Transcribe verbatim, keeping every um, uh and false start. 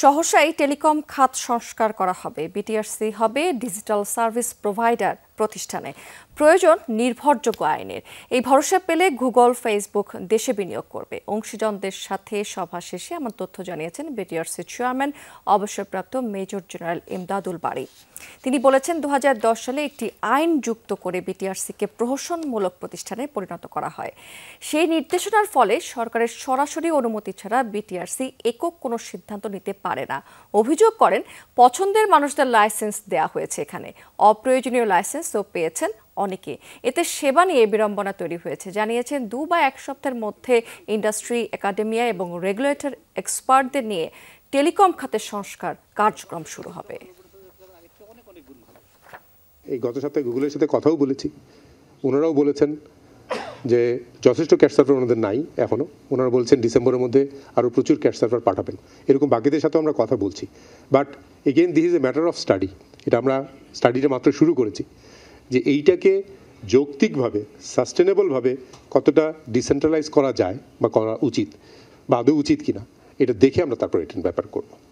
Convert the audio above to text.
সহসাই telecom খাত সংস্কার করা হবে। বিটিআরসি হবে ডিজিটাল সার্ভিস প্রোভাইডার প্রতিষ্ঠানে। প্রয়োজন নির্ভরযোগ্য আইনের। এই ভরসা পেলে গুগল, ফেসবুক দেশে বিনিয়োগ করবে। অংশীদারদের সাথে সভা শেষে এমন তথ্য জানিয়েছেন বিটিআরসি চেয়ারম্যান অবসরপ্রাপ্ত মেজর জেনারেল ইমদাদুল বারী। তিনি বলেছেন, দু হাজার দশ সালে একটি আইন যুক্ত করে বিটিআরসিকে প্রহসনমূলক প্রতিষ্ঠানে পরিণত করা হয়। সেই নির্দেশনার ফলে সরকারের সরাসরি অনুমতি ছাড়া বিটিআরসি একক কোনো সিদ্ধান্ত নিতে পারে না। অভিযোগ করেন, পছন্দের মানুষদের লাইসেন্স দেয়া হয়েছে, এখানে অপ্রয়োজনীয় লাইসেন্সও পেয়েছেন অনেকে। এতে সেবা নিয়ে বিড়ম্বনা তৈরি হয়েছে। জানিয়েছেন, দু বা এক সপ্তাহের মধ্যে ইন্ডাস্ট্রি, একাডেমিয়া এবং রেগুলেটর এক্সপার্টদের নিয়ে টেলিকম খাতের সংস্কার কার্যক্রম শুরু হবে। এই গত সপ্তাহে গুগলের সাথে কথাও বলেছি, ওনারাও বলেছেন যে যথেষ্ট ক্যাশ সার্ভার ওনাদের নাই এখনও। ওনারা বলছেন ডিসেম্বরের মধ্যে আরও প্রচুর ক্যাশ সার্ভার পাঠাবেন। এরকম বাকিদের সাথেও আমরা কথা বলছি। But again this is a matter of study. এটা আমরা স্টাডিটা মাত্র শুরু করেছি যে এইটাকে যৌক্তিকভাবে, সাস্টেনেবলভাবে কতটা ডিসেন্ট্রালাইজ করা যায় বা করা উচিত বা আদৌ উচিত কিনা, এটা দেখে আমরা তারপর এটার ব্যাপার করব।